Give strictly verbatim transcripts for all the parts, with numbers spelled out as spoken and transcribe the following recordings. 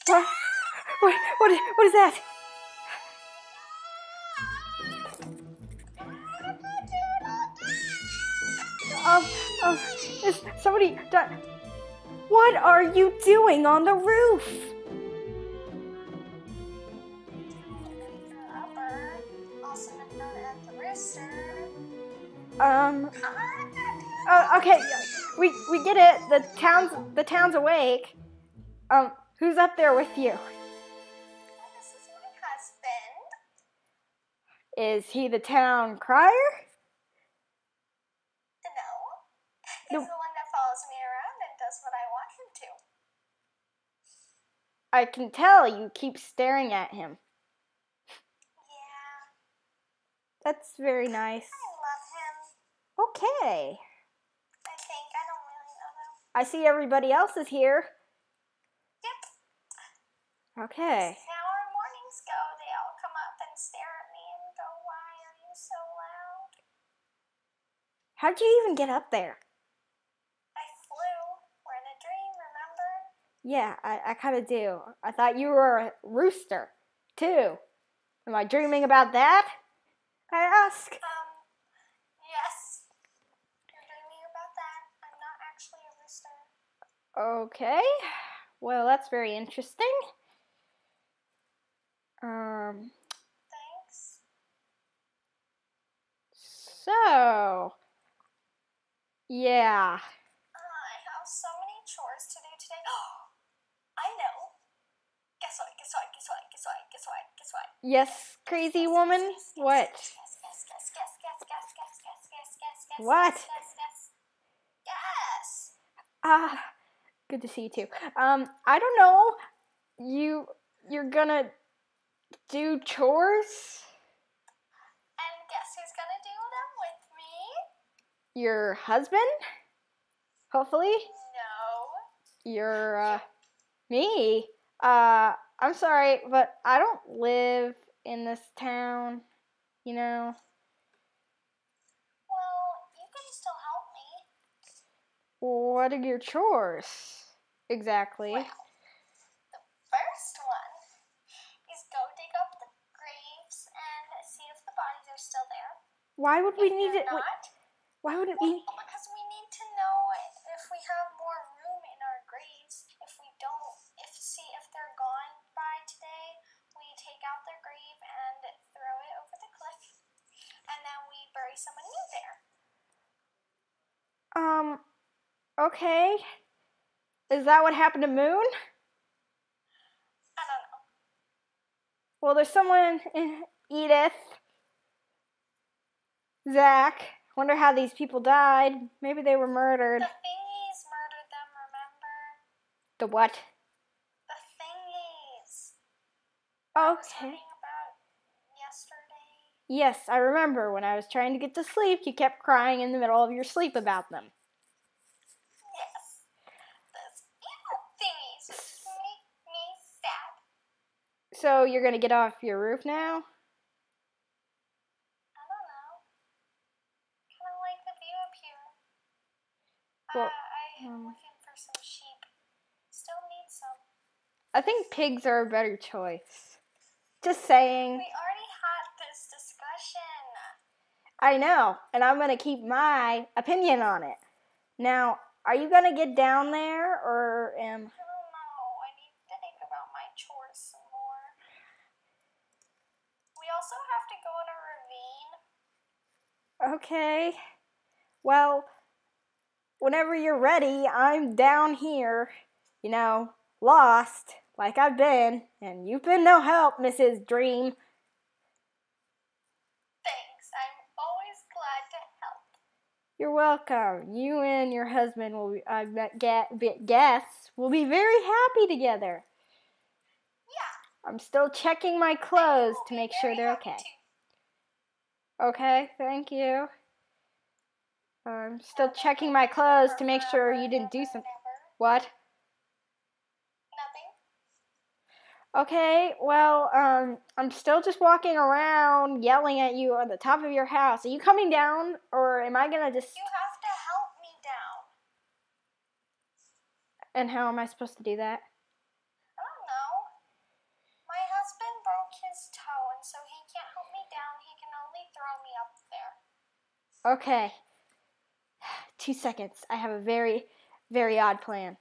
What? What? What? What is that? Um, um, is somebody di- What are you doing on the roof? Upper, also known as the rooster. Um, oh, okay, we we get it. The town's the town's awake. Um, who's up there with you? This is my husband. Is he the town crier? No. He's No. the one that follows me around and does what I want him to. I can tell you keep staring at him. Yeah. That's very nice. I love him. Okay. I think. I don't really know though. I see everybody else is here. Yep. Okay. Now our mornings go. They all come up and stare at me and go, "Why are you so loud?" How'd you even get up there? I flew. We're in a dream, remember? Yeah, I, I kind of do. I thought you were a rooster, too. Am I dreaming about that? I ask. Um, yes. You're dreaming about that. I'm not actually a rooster. Okay. Well, that's very interesting. Um, Thanks. so, yeah. I have so many chores to do today. I know. Guess what? Guess what? Guess what? Guess what? Guess what? Guess what? Yes, crazy woman? What? Guess, guess, guess, guess, guess, guess, guess, guess, guess, guess, guess. What? Guess, guess. Guess. Ah, good to see you too. Um, I don't know. You, you're gonna do chores? And guess who's gonna do them with me? Your husband? Hopefully? No. Your, uh, me? Uh, I'm sorry, but I don't live in this town, you know? Well, you can still help me. What are your chores? Exactly. Well, the first one is go dig up the graves and see if the bodies are still there. Why would we If need they're it? wait, not, Why would well, we? because we need to know if we have more room in our graves. If we don't, if see if they're gone by today, we take out their grave and throw it over the cliff, and then we bury someone new there. Um, okay. Is that what happened to Moon? I don't know. Well, there's someone, Edith, Zach. Wonder how these people died. Maybe they were murdered. The thingies murdered them, remember? The what? The thingies. I was Okay. reading about yesterday. Yes, I remember when I was trying to get to sleep, you kept crying in the middle of your sleep about them. Yes. Those evil thingies just make me sad. So you're gonna get off your roof now? I don't know. Kind of like the view up here. Well, uh, I'm um, looking for some sheep. Still need some. I think pigs are a better choice. Just saying. We already had this discussion. I know, and I'm gonna keep my opinion on it. Now, are you gonna get down there, or am? I don't know. I need to think about my chores some more. We also have to go in a ravine. Okay. Well, whenever you're ready, I'm down here, you know, lost, like I've been, and you've been no help, Missus Dream. Thanks. I'm always glad to help. You're welcome. You and your husband will, be, I bet, get, guess, will be very happy together. Yeah. I'm still checking my clothes to make sure they're happy okay. too. Okay, thank you. I'm still checking my clothes to make sure you didn't do something. What? Nothing. Okay, well, um, I'm still just walking around yelling at you on the top of your house. Are you coming down, or am I gonna just... You have to help me down. And how am I supposed to do that? I don't know. Okay. Two seconds. I have a very, very odd plan.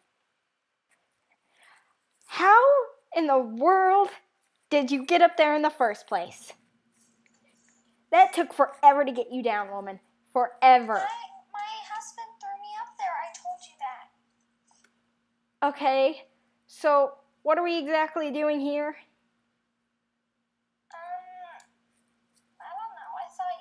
How in the world did you get up there in the first place? That took forever to get you down, woman. Forever. My, my husband threw me up there. I told you that. Okay. So, what are we exactly doing here? Um, I don't know. I thought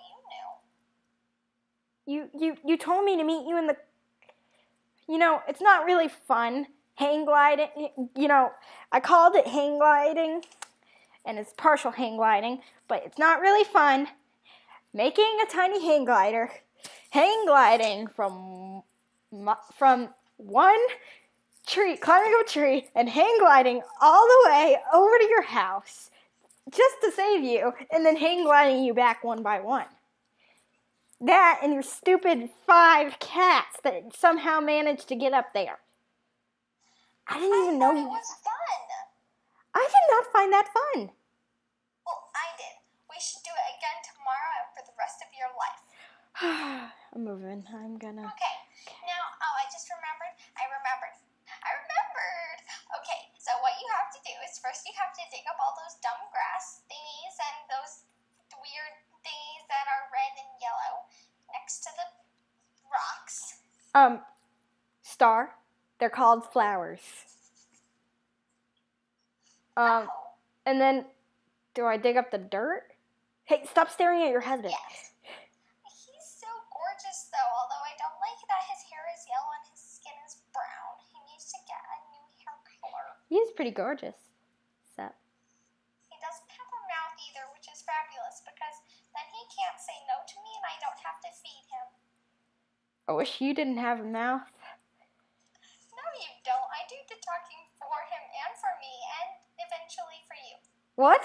you knew. You, you, you told me to meet you in the... You know, it's not really fun. Hang gliding, you know, I called it hang gliding, and it's partial hang gliding, but it's not really fun. Making a tiny hang glider, hang gliding from from one tree, climbing a tree, and hang gliding all the way over to your house, just to save you, and then hang gliding you back one by one. That and your stupid five cats that somehow managed to get up there. I didn't I even thought know it was fun. I did not find that fun. Well, I did. We should do it again tomorrow and for the rest of your life. I'm moving. I'm gonna... Okay. Now, oh, I just remembered. I remembered. I remembered. Okay, so what you have to do is first you have to dig up all those dumb grass thingies and those weird thingies that are red and yellow next to the rocks. Um, Star, they're called flowers. Um, Oh. and then, do I dig up the dirt? Hey, stop staring at your husband. Yes. He's so gorgeous, though, although I don't like that his hair is yellow and his skin is brown. He needs to get a new hair color. He is pretty gorgeous. So. He doesn't have a mouth either, which is fabulous, because then he can't say no to me and I don't have to feed him. I wish you didn't have a mouth. No, you don't. I do the talking for him and for me, and eventually for you. What?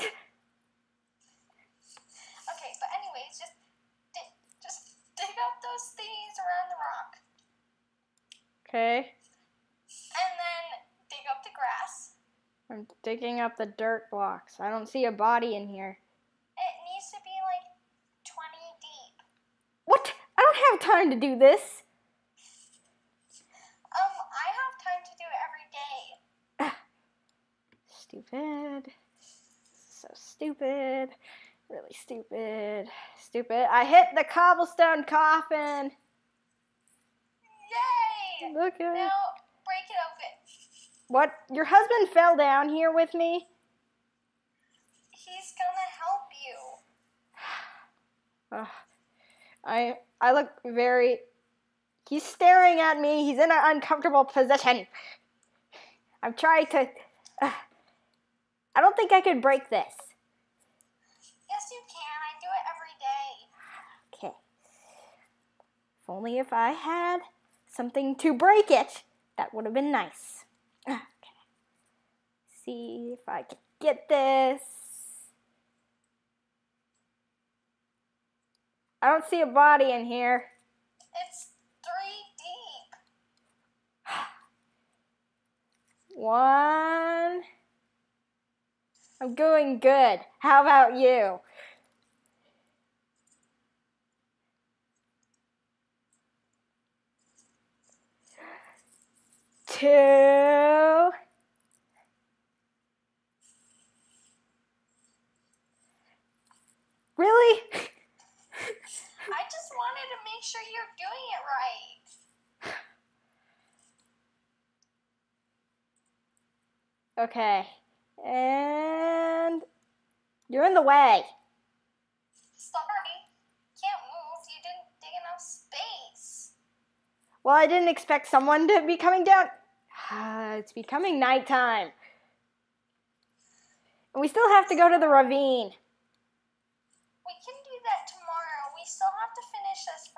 Okay, but anyways, just dig, just dig up those thingies around the rock. Okay. And then dig up the grass. I'm digging up the dirt blocks. I don't see a body in here. It needs to be like twenty deep. What? I don't have time to do this. Um, I have time to do it every day. Stupid. So stupid. Really stupid. Stupid. I hit the cobblestone coffin. Yay! Look at it. Now, break it open. What? Your husband fell down here with me? He's gonna help you. Ugh. I I look very... He's staring at me. He's in an uncomfortable position. I'm trying to... Uh, I don't think I could break this. Yes, you can. I do it every day. Okay. If only if I had something to break it, that would have been nice. Okay. See if I can get this. I don't see a body in here. It's three deep. One. I'm going good. How about you? Two. Really? I just wanted to make sure you're doing it right. Okay. And you're in the way. Sorry. Can't move. You didn't dig enough space. Well, I didn't expect someone to be coming down. It's becoming nighttime. And we still have to go to the ravine. We can do that tomorrow. We still have to finish this